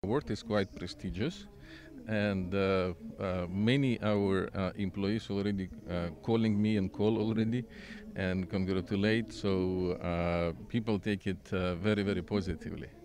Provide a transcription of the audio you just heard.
Award is quite prestigious, and many our employees already calling me and call already and congratulate. So people take it very, very positively.